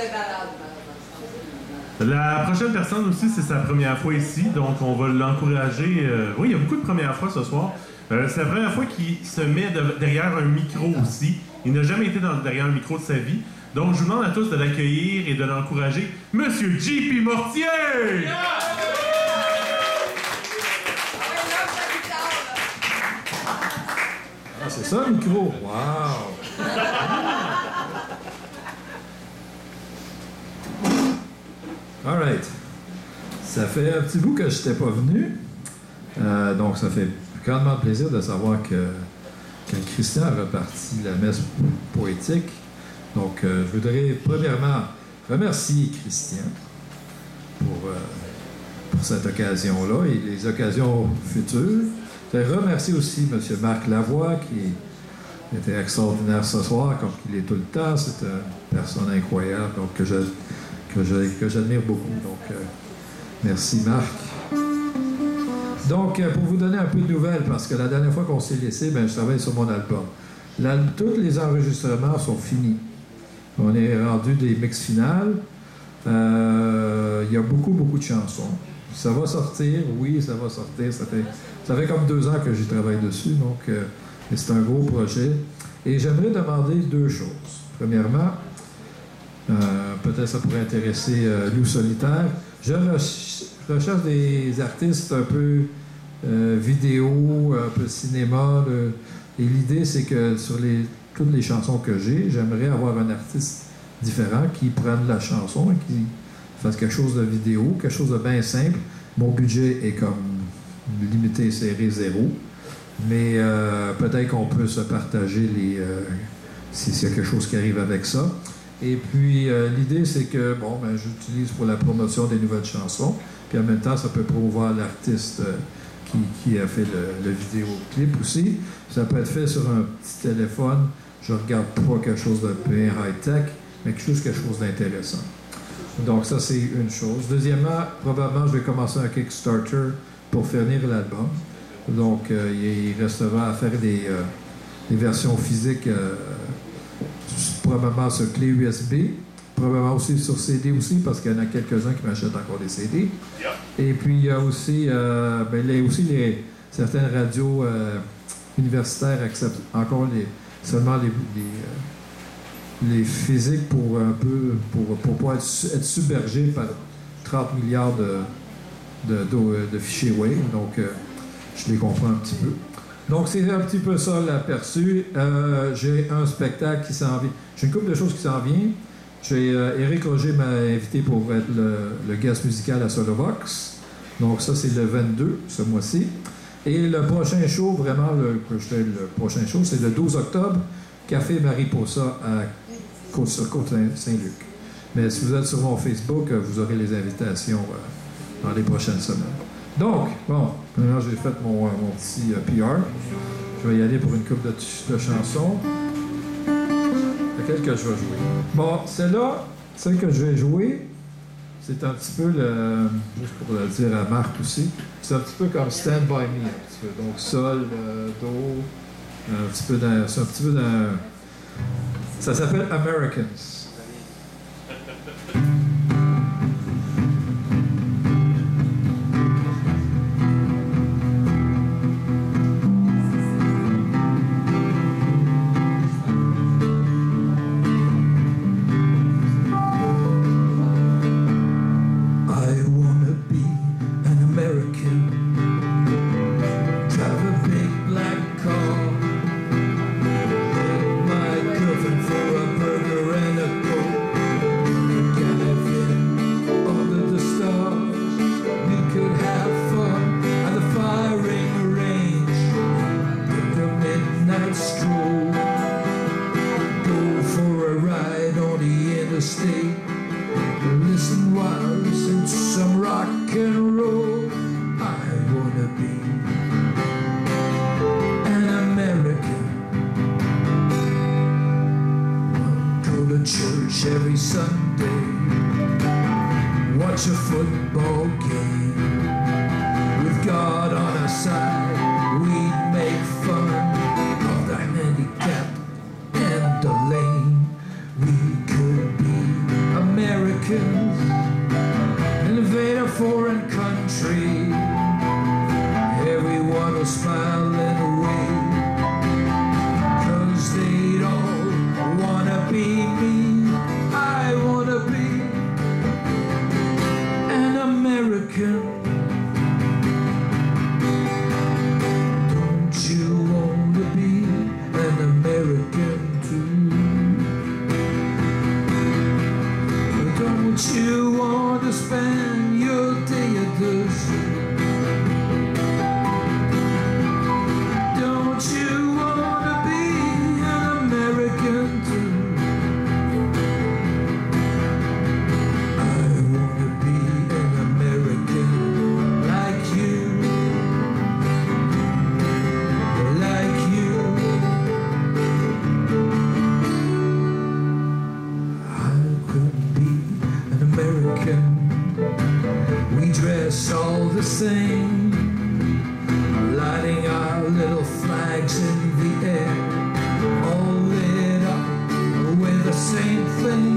La prochaine personne aussi, c'est sa première fois ici, donc on va l'encourager. Oui, il y a beaucoup de premières fois ce soir. C'est la première fois qu'il se met derrière un micro aussi. Il n'a jamais été derrière un micro de sa vie. Donc, je vous demande à tous de l'accueillir et de l'encourager. Monsieur J.P. Mortier! Ah, c'est ça le micro? Wow! All right. Ça fait un petit bout que je n'étais pas venu. Donc, ça fait grandement plaisir de savoir que Christian a reparti la messe poétique. Donc, je voudrais premièrement remercier Christian pour cette occasion-là et les occasions futures. Je voudrais remercier aussi M. Marc Lavoie qui était extraordinaire ce soir, comme il est tout le temps. C'est une personne incroyable donc, que j'admire beaucoup. Donc, merci Marc. Donc, pour vous donner un peu de nouvelles, parce que la dernière fois qu'on s'est laissé, je travaille sur mon album. Tous les enregistrements sont finis. On est rendu des mix finales. Il y a beaucoup de chansons. Ça va sortir, oui, ça va sortir. Ça fait comme 2 ans que j'y travaille dessus, donc c'est un gros projet. Et j'aimerais demander 2 choses. Premièrement, peut-être ça pourrait intéresser Lou Solitaire. Je recherche des artistes un peu vidéo, un peu cinéma. Et l'idée, c'est que sur toutes les chansons que j'ai, j'aimerais avoir un artiste différent qui prenne la chanson et qui fasse quelque chose de vidéo, quelque chose de bien simple. Mon budget est comme limité, serré, 0. Mais peut-être qu'on peut se partager s'il y a quelque chose qui arrive avec ça. Et puis, l'idée, c'est que, j'utilise pour la promotion des nouvelles chansons. Puis en même temps, ça peut promouvoir l'artiste qui a fait le vidéoclip aussi. Ça peut être fait sur un petit téléphone. Je ne regarde pas quelque chose de bien high-tech, mais juste quelque chose d'intéressant. Donc ça, c'est une chose. Deuxièmement, probablement, je vais commencer un Kickstarter pour finir l'album. Donc, il restera à faire des versions physiques, probablement sur clé USB, probablement aussi sur CD aussi, parce qu'il y en a quelques-uns qui m'achètent encore des CD. Yeah. Et puis, il y a aussi, certaines radios universitaires acceptent encore seulement les physiques pour pas être submergé par 30 milliards de fichiers Wave. Donc, je les comprends un petit peu. Donc, c'est un petit peu ça l'aperçu. J'ai un spectacle qui s'en vient. J'ai une couple de choses qui s'en viennent. Éric Roger m'a invité pour être le guest musical à Solovox. Donc, ça, c'est le 22, ce mois-ci. Et le prochain show, vraiment, le prochain show, c'est le 12 octobre, Café Mariposa sur Côte-Saint-Luc. Mais si vous êtes sur mon Facebook, vous aurez les invitations dans les prochaines semaines. Donc, maintenant j'ai fait mon petit PR. Je vais y aller pour une couple de chansons. Laquelle que je vais jouer? Bon, celle que je vais jouer, c'est un petit peu juste pour le dire à Marc aussi, c'est un petit peu comme Stand By Me, un petit peu. Donc, sol, do, c'est un petit peu d'un... Ça s'appelle Americans. Americans invade a foreign country, everyone will smile and wave, 'cause they don't wanna be me. I wanna be an American. Don't you wanna be an American too? Don't you want to spend your day at the zoo? Don't you want to be an American too? I want to be an American like you, like you. I could be an American. We dress all the same, lighting our little flags in the air, all lit up with the same thing.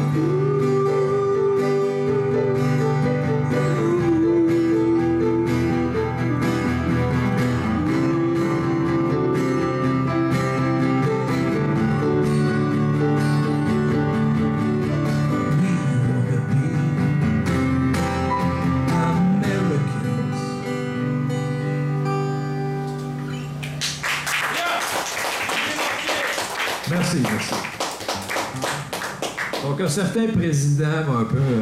Merci, merci. Donc, un certain président m'a un peu,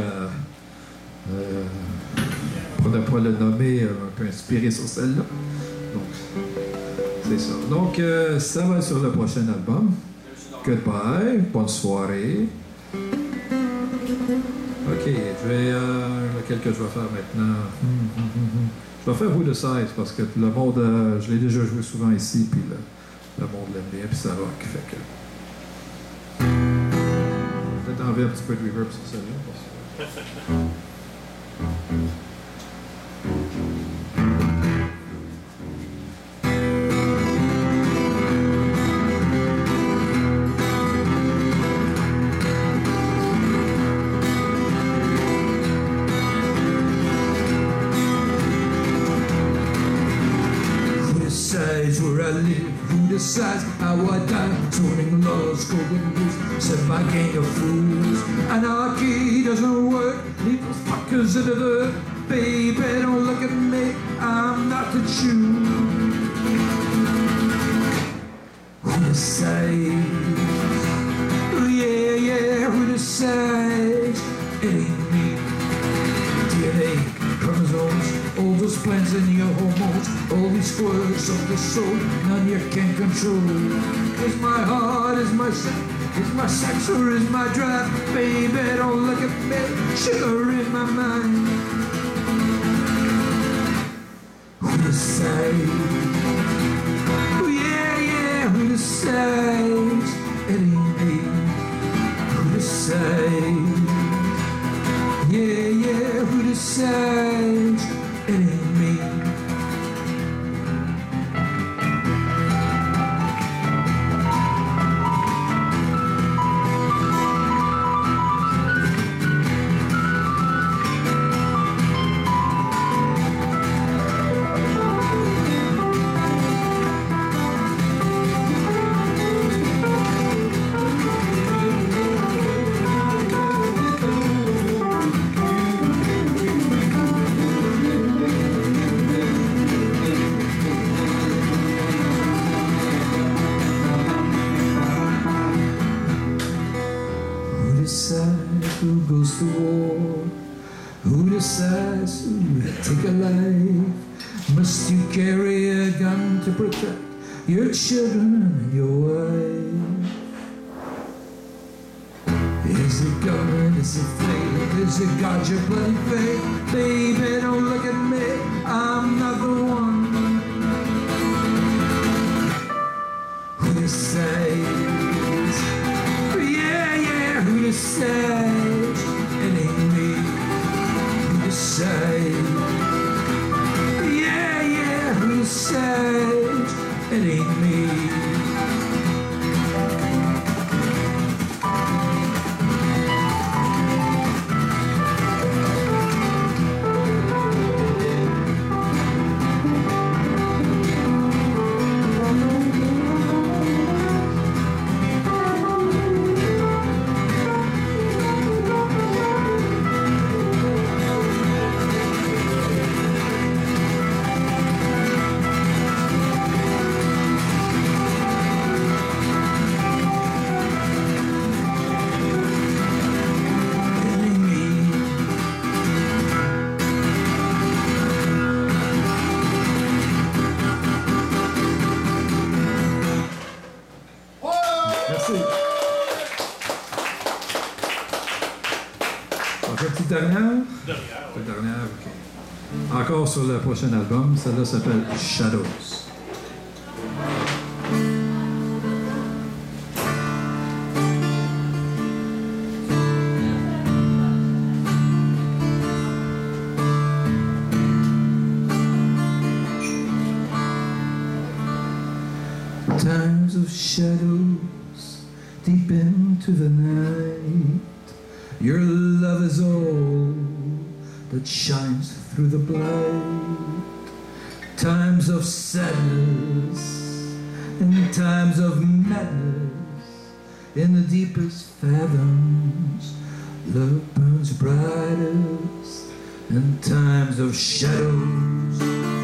pour ne pas le nommer, un peu inspiré sur celle-là. Donc, c'est ça. Donc, ça va sur le prochain album. Goodbye, bonne soirée. OK, je vais... lequel que je vais faire maintenant? Je vais faire Who Decides parce que le monde, je l'ai déjà joué souvent ici, puis le monde l'aime bien, puis ça rock. Fait que... peut-être enlever un petit peu de reverb sur celle-là. Where I live, who decides how I die? Turning laws, golden rules, set my gang of fools. Anarchy doesn't work, leave those fuckers into the baby, don't look at me, I'm not the Jew. Who decides? Oh yeah, yeah, who decides? It ain't me. DNA, chromosomes, all those plans in your hormones, all these quirks of the soul, none you can control. Is my heart, is my sex, or is my drive? Baby, don't look at me, sugar in my mind. Who decides? Oh yeah, yeah, who decides? It ain't me. Who decides? Yeah, yeah, who decides? It ain't me. Who goes to war? Who decides to take a life? Must you carry a gun to protect your children and your wife? Is it government? Is it fate? Is it God, your bloody fate? Baby, don't look at me, I'm not the one. Who decides? Yeah, yeah, who decides? It ain't me. Who decides? Yeah, yeah, who decides? It ain't me. On fait une petite dernière? Petite dernière, OK. Encore sur le prochain album, celle-là s'appelle Shadows. Times of shadows deep into the night. Your love is all that shines through the blight. Times of sadness and times of madness. In the deepest fathoms, love burns brightest. In times of shadows.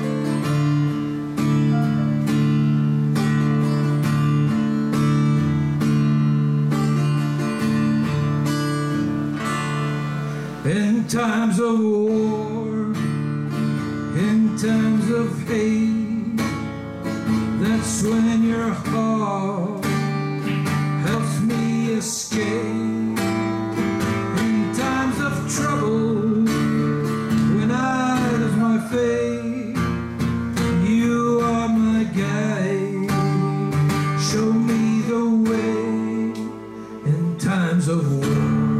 In times of war, in times of hate, that's when your heart helps me escape. In times of trouble, when I lose my faith, you are my guide. Show me the way in times of war.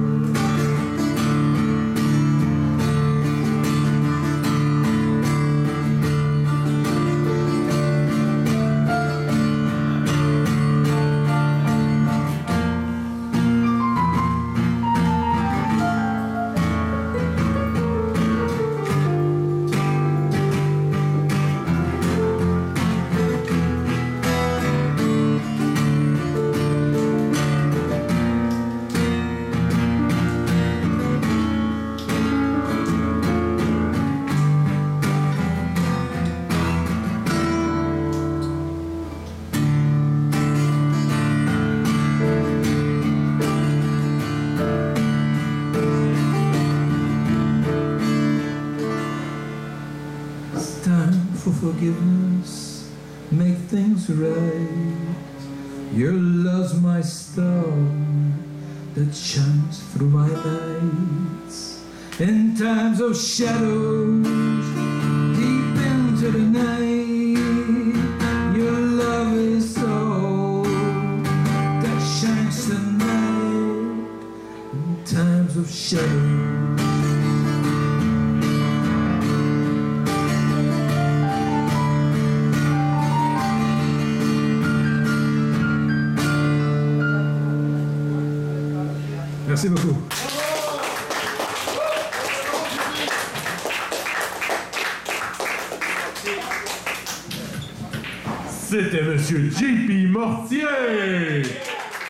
Forgiveness, make things right. Your love's my star that shines through my nights. In times of shadows, deep into the night, your love is all that shines tonight. In times of shadows. Merci beaucoup. C'était Monsieur J.P. Mortier.